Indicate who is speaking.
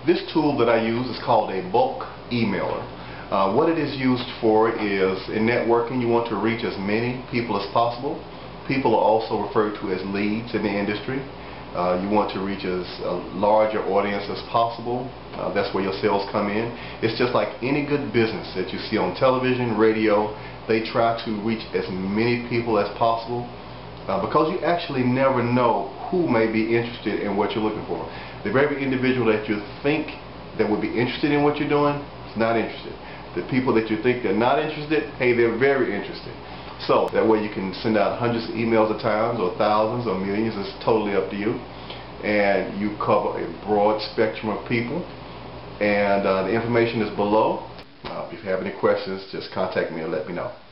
Speaker 1: This tool that I use is called a bulk emailer. What it is used for is in networking. You want to reach as many people as possible. People are also referred to as leads in the industry. You want to reach as a larger audience as possible. That's where your sales come in. It's just like any good business that you see on television, radio. They try to reach as many people as possible because you actually never know who may be interested in what you're looking for. The very individual that you think that would be interested in what you're doing is not interested. The people that you think they're not interested, hey, they're very interested. So that way you can send out hundreds of emails at times, or thousands, or millions. It's totally up to you. And you cover a broad spectrum of people. And the information is below. If you have any questions, just contact me and let me know.